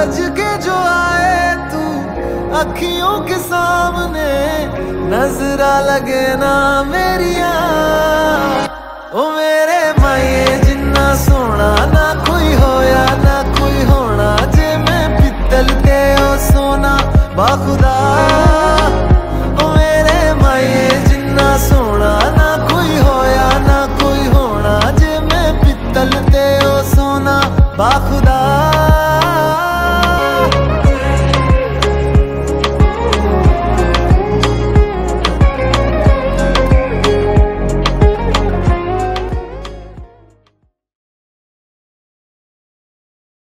सज के जो आए तू अखियों के सामने, नजरा लगे ना मेरिया। ओ मेरे माये जिन्ना सोना ना कोई होया ना कोई होना, जे मैं पित्तल ते ओ सोना बाखुदा। ओ मेरे माये जिन्ना सोना ना कोई होया ना कोई होना, जे मैं पित्तल ते ओ सोना बाखुदा।